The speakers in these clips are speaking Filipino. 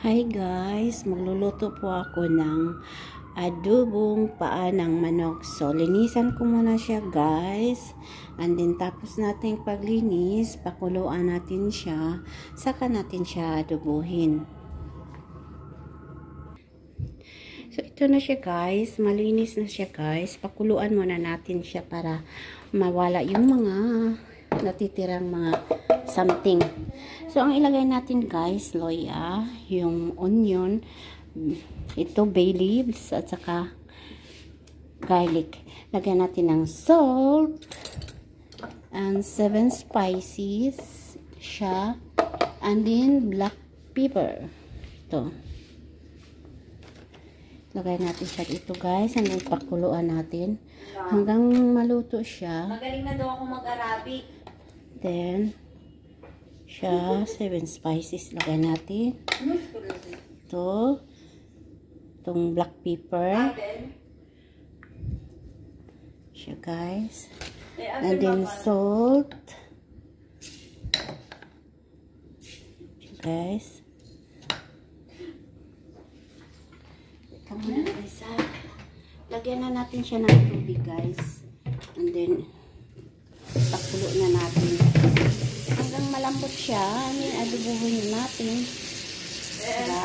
Hi guys, magluluto po ako ng adobong paa ng manok. So, linisan ko muna siya guys. And then, tapos natin paglinis, pakuluan natin siya. Saka natin siya adobohin. So, ito na siya guys. Malinis na siya guys. Pakuluan muna natin siya para mawala yung mga natitirang mga something. So, ang ilagay natin guys, loya, yung onion, ito bay leaves, at saka garlic. Lagyan natin ng salt, and 7 spices siya, and then black pepper. Ito. Lagay natin siya dito guys, and then pakuluan natin hanggang maluto siya. Magaling na daw ako mag-Arabic. Then, siya, 7 spices. Lagay natin. Ito. Itong black pepper. Siya, guys. And then, salt. Siya, guys. Lagyan na natin siya ng tubig, guys. And then, pakulo na natin. Hanggang malambot siya, adobohin natin. Diba?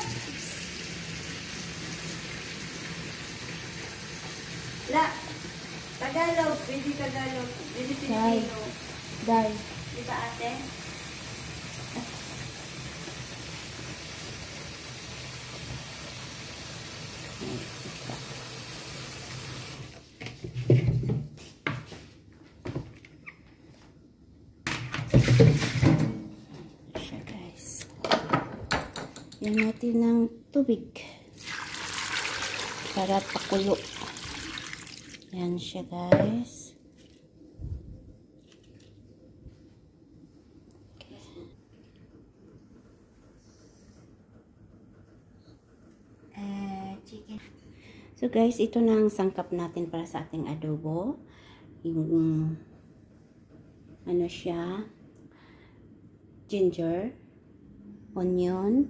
La, Tagalog, pwede Tagalog, pwede Filipino. Dai. Di ba ate? Siya guys. Yan natin ng tubig para pakulo. Yan siya guys. Chicken. So guys, ito na ang sangkap natin para sa ating adobo. Yung ano siya, ginger, onion,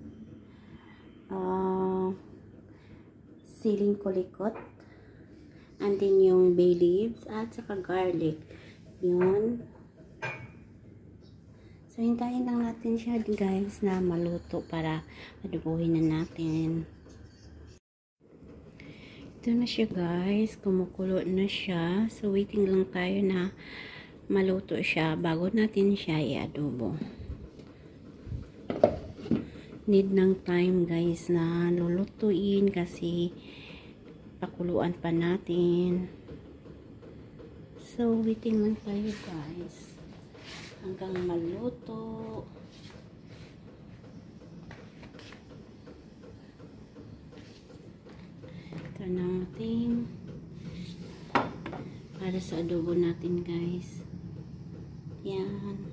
siling kulikot, and then yung bay leaves, at saka garlic. Yun. So, hintayin lang natin siya guys na maluto para adobohin na natin. Ito na siya guys, kumukulo na siya. So, waiting lang tayo na maluto siya bago natin siya i-adobo. Need ng time guys na lulutuin kasi pakuluan pa natin. So, waiting lang tayo guys hanggang maluto. Ito na ating para sa adobo natin guys. Yan.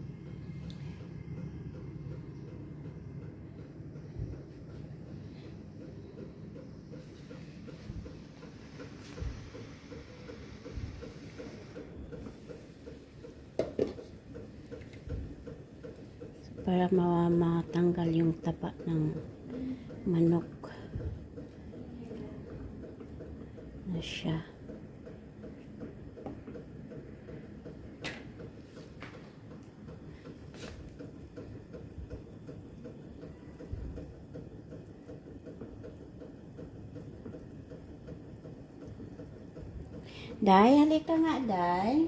Para matanggal yung tapa ng manok na siya. Day, halika nga, Day.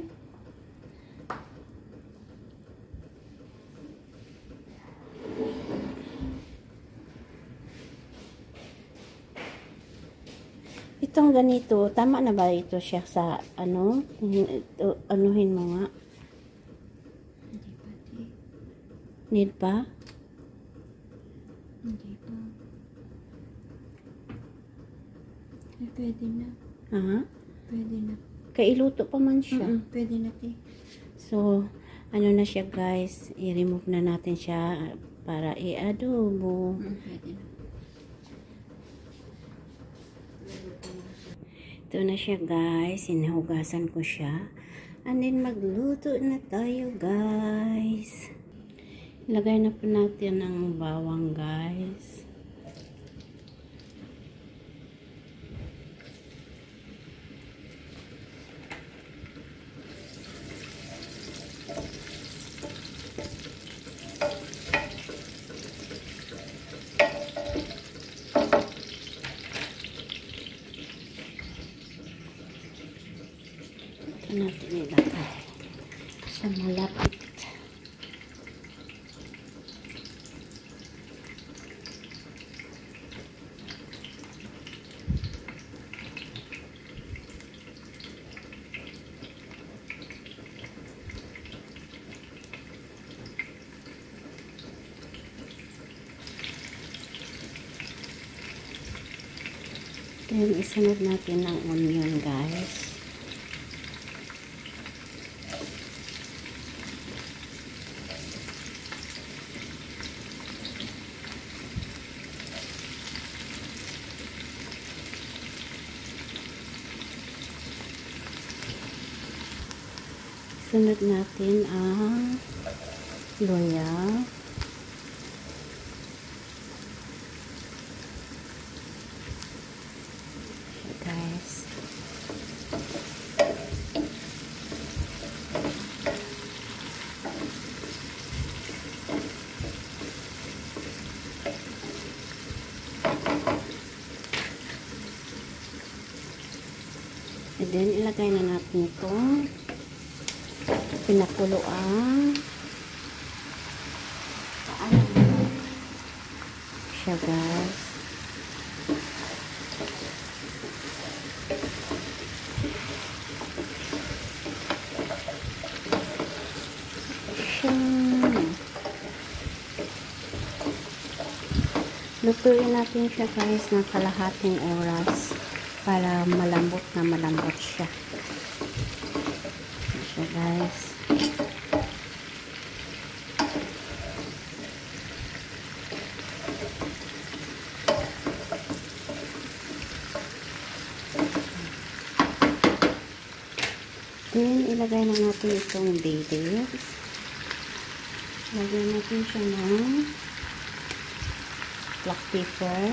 Itong ganito, tama na ba ito siya sa ano? Ito, anuhin mo nga. Need pa? Hindi pa. Ay, pwede na. Ha? Pwede na. Kailuto pa man siya. Pwede na te. So, ano na siya guys, i-remove na natin siya para i-adobo. Pwede na. Ito na siya guys, hinahugasan ko siya. And then magluto na tayo guys. Lagay na po natin ang bawang, guys. Ito natin ilagay sa malapit. Then, isunod natin ang onion, guys. Sunod natin ang luya. Okay, guys. And then, ilagay na natin itong pinakuluan. Siya, guys. Lutuin natin siya, guys, ng kalahating oras para malambot na malambot siya. Siya, guys. Then, ilagay na natin itong bay leaves. Lagyan natin siya ng black pepper.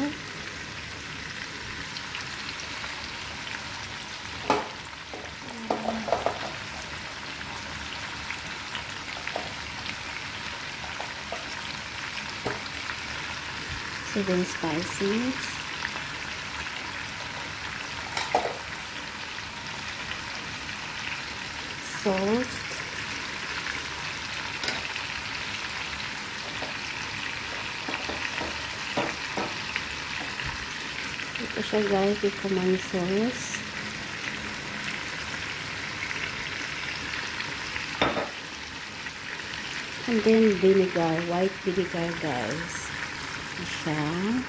Seven spices. Salt. Ito siya, guys, yung command sauce. And then vinegar, white vinegar, guys. Ito siya.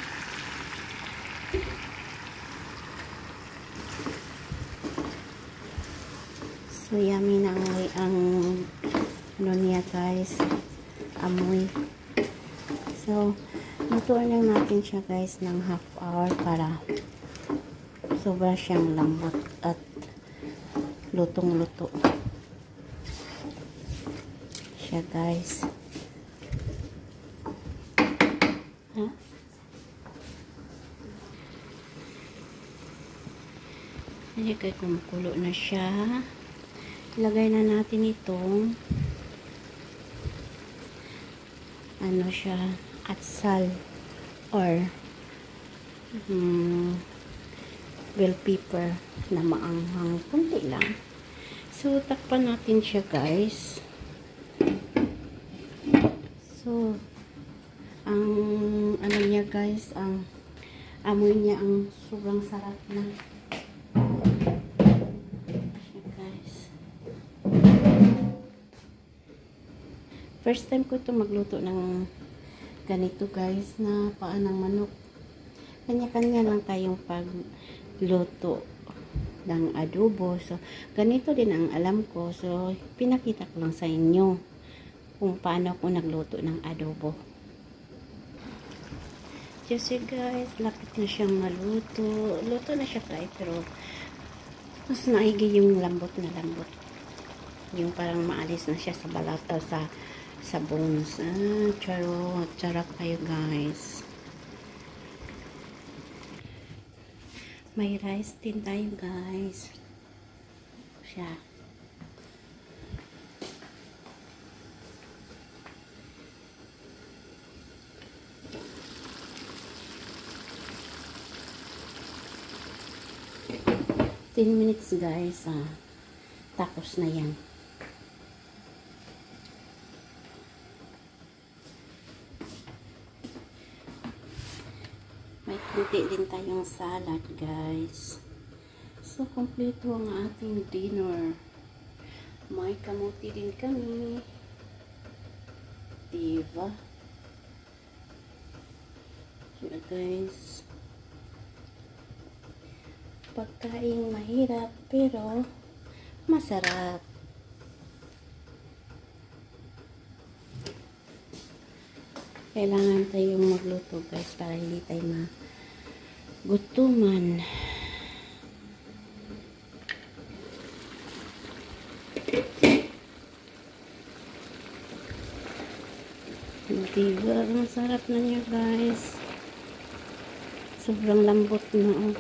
So, yummy na ang ano niya, guys. Amoy. So, lutuin lang natin siya, guys, ng half hour para sobra siyang lambot at lutong-luto siya, guys. Ha? Hindi kayo kumukulo na siya. Ilagay na natin itong ano siya, atsal or bell pepper na maanghang, kunti lang. So, takpan natin siya, guys. So, ang ano niya, guys, ang amoy niya, ang sobrang sarap na. First time ko ito magluto ng ganito, guys, na paa ng manok. Kanya-kanya lang tayong pagluto ng adobo. So, ganito din ang alam ko. So, pinakita ko lang sa inyo kung paano ako nagluto ng adobo. Kasi, guys, lapit na siyang maluto. Luto na siya, guys, pero mas maigi yung lambot na lambot. Yung parang maalis na siya sa balat o sa sa bones. Charot. Charot kayo guys. May rice din tayo guys. Siya. Ten minutes guys. Tapos na yan. May kunti din tayong salad guys. So, kompleto ang ating dinner. May kamuti din kami. Diba? Yeah guys. Pagkain mahirap pero masarap. Kailangan tayong magluto guys para hindi tayo magutuman. Diba? Ang sarap na niya guys. Sobrang lambot na oh.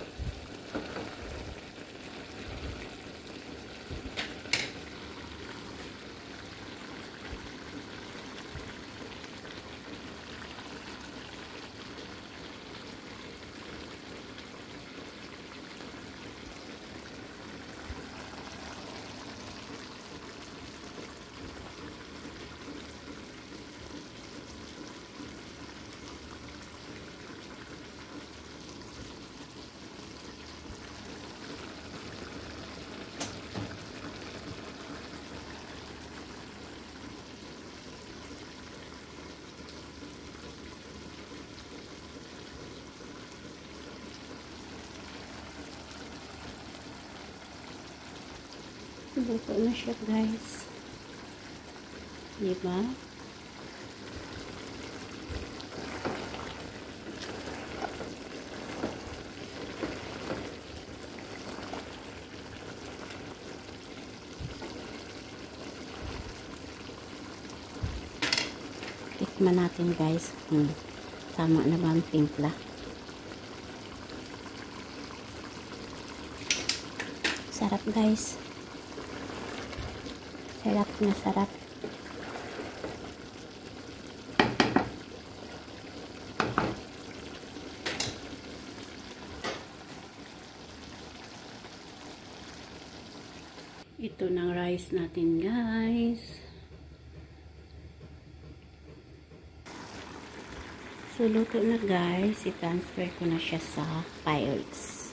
Luto na siya guys. Diba? Tikman natin guys. Tama na ba ang timpla? Sarap guys. Sarap na sarap. Ito ng rice natin guys. So luto na guys. I-transfer ko na siya sa Pyrex.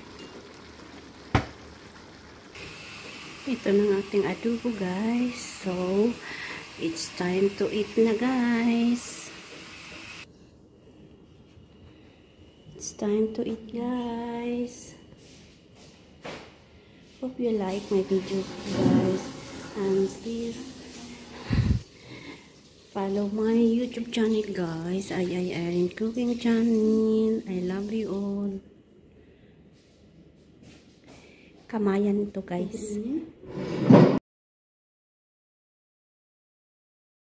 Ito na ating adobo guys. So, it's time to eat na guys. It's time to eat guys. Hope you like my video guys. And please follow my YouTube channel guys. Ay Erin Cooking Channel. I love you all. Kamayan to guys.